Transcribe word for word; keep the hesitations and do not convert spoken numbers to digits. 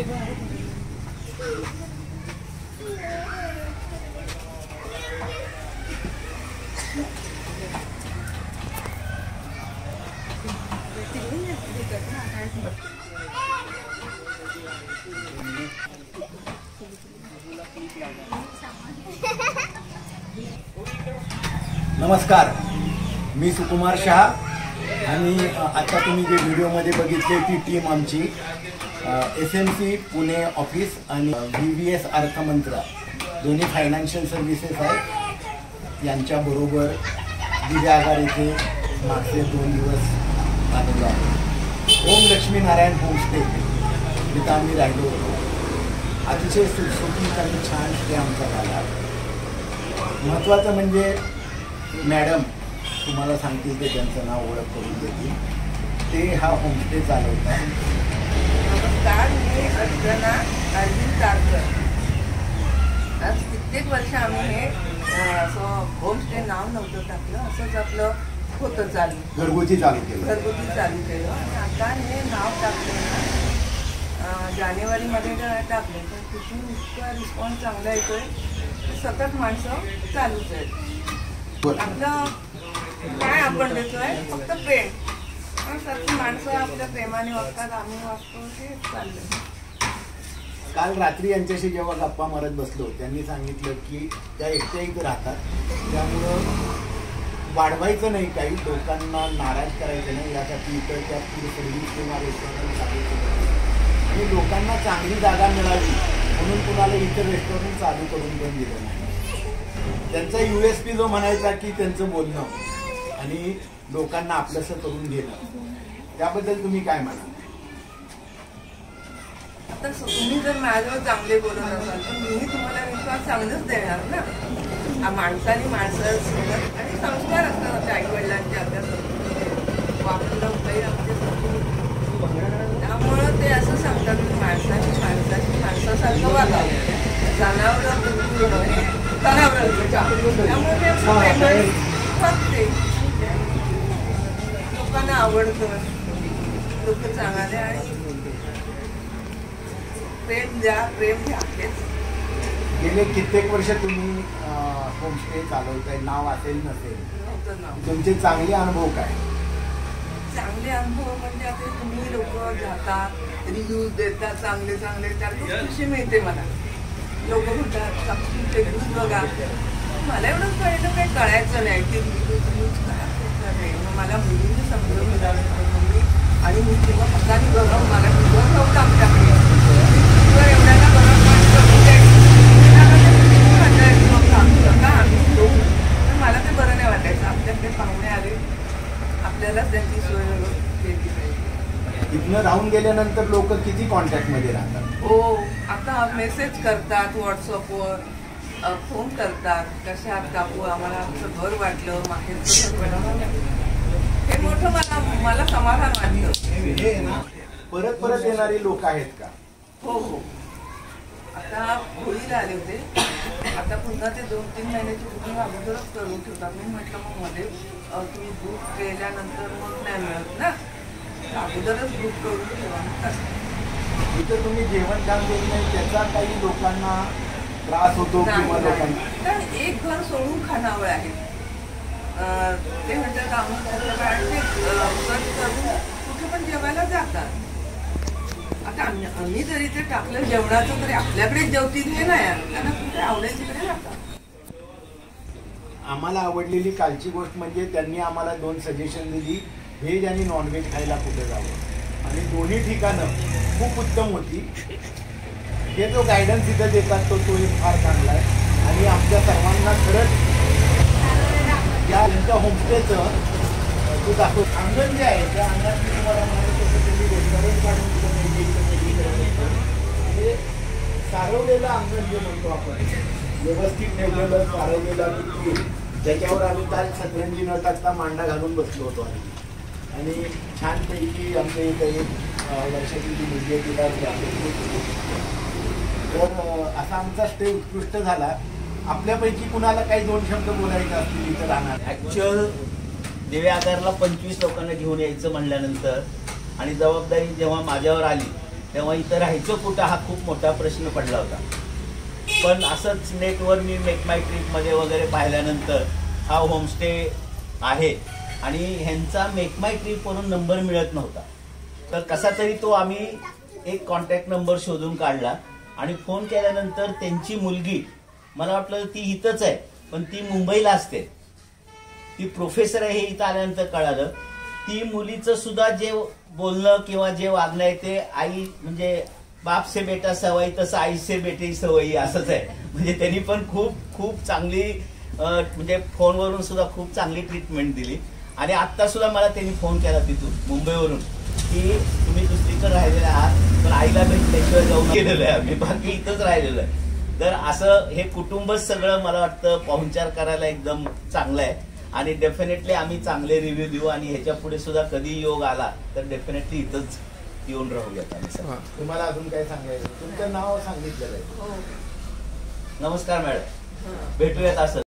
नमस्कार, मी सुकुमार शहा आणि आता तुम्ही जे व्हिडिओमध्ये बघितले ती टीम आमची S M C Pune office आणि व्ही व्ही एस अर्थमंत्र दोन्ही फायनान्शियल सर्व्हिसेस आहेत यांच्याबरोबर दिव्या आगार येथे मागचे दोन दिवस आलेलो आहे। ओम लक्ष्मीनारायण होमस्टे जिथं आम्ही राहिलो होतो। अतिशय सुटसुटीत आणि छान स्टे आमचा झाला। महत्त्वाचं म्हणजे मॅडम तुम्हाला सांगतील ते त्यांचं नाव ओळख करून देतील, ते हा होमस्टे चालवतात। नमस्कार, मी अर्चना अरविंद तारकर। आज कित्येक वर्ष आम्ही हे असं होमस्टे नाव नव्हतं टाकलं, असंच आपलं होतं चालू, घरगुती चालू केलं घरगुती चालू केलं आणि आता हे नाव टाकलं ना जानेवारीमध्ये टाकलं तर तिथून इतका रिस्पॉन्स चांगला येतोय, सतत माणसं चालूच आहेत। आपलं काय आपण देतोय फक्त प्रेम, पण सतत माणसं आपल्या प्रेमाने वागतात, आम्ही वागतो, हे चाललंय। काल रात्री यांच्याशी जेव्हा गप्पा मारत बसलो त्यांनी सांगितलं की त्या एकट्या इथं राहतात, त्यामुळं वाढवायचं नाही, काही लोकांना नाराज करायचं नाही, यासाठी इतर त्या सर्व्हिस किंवा रेस्टॉरंट चालू केलं आणि लोकांना चांगली जागा मिळावी म्हणून कुणाला इतर रेस्टॉरंट चालू करून पण दिलं नाही। त्यांचा यू एस पी जो म्हणायचा की त्यांचं बोलणं आणि लोकांना आपलंसं करून घेणं, त्याबद्दल तुम्ही काय म्हणाल? आता तुम्ही जर माझ्यावर चांगले बोलत असाल तर मीही तुम्हाला विश्वास चांगलंच देणार ना। माणसाने माणसासोबत आणि संस्कार असतात आपल्या आई वडिलांचे, आपल्या वापरलं काही आमचे, त्यामुळं ते असं सांगतात की माणसाने माणसाची माणसासारखं वागावं, जनावरं त्यामुळे लोकांना आवडतं, लोक चांगले आणि प्रेम द्या, प्रेम घ्या। गेले कित्येक वर्ष तुम्ही होमस्टे चालवताय, नाव असेल नसेल, तुमचे चांगले अनुभव काय? चांगले अनुभव म्हणजे आता तुम्ही लोक जातात, रिव्ह्यूज देतात चांगले चांगले, त्यातून खुशी मिळते मला। लोक म्हणतात रिव्ह्यूज बघा, मला एवढं कळलं काही कळायचं नाही की रिव्ह्यूज काय नाही। मग मला मुलींनी समजून दिलं मम्मी, आणि मी तेव्हा हाताने बघावं मला किंवा नव्हतं आमच्याकडे एवढ्याला बघा मला ते बरं नाही वाटायचं। आमच्याकडे पाहुणे आले, आपल्यालाच त्यांची सोय केली पाहिजे। इथनं राहून गेल्यानंतर लोक किती कॉन्टॅक्टमध्ये राहतात? हो, आता मेसेज करतात, व्हॉट्सअपवर फोन करतात, कशा आहात काकू, आम्हाला आमचं घर वाटलं, माहेरचं घर वाटलं, हे मोठं मला मला समाधान वाटलं। परत परत येणारे लोक आहेत का? हो हो, आता होळीला आले होते, आता पुन्हा ते दोन तीन महिन्याची बुकिंग अगोदरच करून ठेवतात। मी म्हटलं मग मध्ये तुम्ही बुक केल्यानंतर मग नाही मिळत ना, अगोदरच बुक करून ठेवा। इथं तुम्ही जेवण काम देत नाही त्याचा काही लोकांना त्रास होतो किंवा लोकांना? कारण एक घर सोडून खानावळ आहे, ते म्हणतात आम्ही करून कुठे पण जेवायला जातात। आता आम्ही जरी ते टाकलं जेवणाचं तरी आपल्याकडे जेवतील हे नाही, त्यांना कुठे आवडेल तिकडे जातात। आम्हाला आवडलेली कालची गोष्ट म्हणजे त्यांनी आम्हाला दोन सजेशन दिली, व्हेज आणि नॉनव्हेज खायला कुठे जावं, आणि दोन्ही ठिकाणं खूप उत्तम होती। हे जो गायडन्स इथं देतात तो तो एक फार चांगला आहे आणि आमच्या सर्वांना खरंच या त्यांच्या होमस्टेचं जो दाखव अंगण जे आहे त्या अंगणात मी तुम्हाला म्हणायचं होतं त्यांनी रेस्टॉरंट काढून म्हणजे सारवलेलं अंगण जे म्हणतो आपण, व्यवस्थित ठेवलेलं सारवलेलं, ज्याच्यावर आम्ही काल सतरंजी न टाकता मांडा घालून बसलो होतो आणि छानपैकी आमच्या इथं एक वर्षाची जी मुलगी आहे तिला तर असा आमचा स्टे उत्कृष्ट झाला। आपल्यापैकी कुणाला काही दोन शब्द बोलायचे असतील इथं राहणार? ॲक्च्युअल दिव्या आगारला पंचवीस लोकांना घेऊन यायचं म्हणल्यानंतर आणि जबाबदारी जेव्हा माझ्यावर आली तेव्हा इथं राहायचं कुठं हा खूप मोठा प्रश्न पडला होता. पण असंच नेटवर मी मेक माय ट्रिपमध्ये वगैरे पाहिल्यानंतर हा होमस्टे आहे आणि ह्यांचा मेक माय ट्रिपवरून नंबर मिळत नव्हता. तर कसा तरी तो आम्ही एक कॉन्टॅक्ट नंबर शोधून काढला आणि फोन केल्यानंतर त्यांची मुलगी, मला वाटलं ती इथंच आहे पण ती मुंबईला असते, ती प्रोफेसर आहे हे इथं आल्यानंतर कळालं. ती मुलीचं सुद्धा जे बोलणं किंवा जे वागणं आहे ते आई म्हणजे बाप से बेटा सवयी तसं आई से बेटी सवयी असंच आहे. म्हणजे त्यांनी पण खूप खूप चांगली म्हणजे फोनवरून सुद्धा खूप चांगली ट्रीटमेंट दिली. आणि आत्ता सुद्धा मला त्यांनी फोन केला तिथून मुंबईवरून की तुम्ही दुसरीकडे राहिलेले आहात पण आईला भेटल्याशिवाय जाऊन गेलेलो आहे आम्ही, बाकी इथंच राहिलेलो आहे. तर असं हे कुटुंबच सगळं मला वाटतं पाहुणचार करायला एकदम चांगलं आहे आणि डेफिनेटली आम्ही चांगले रिव्ह्यू देऊ आणि ह्याच्या पुढे सुद्धा कधी योग आला तर डेफिनेटली इथंच येऊन राहूयात आम्ही सर. तुम्हाला अजून काय सांगायचं? तुमचं नाव सांगितलेलं आहे. हो. नमस्कार मॅडम, भेटूयात असं.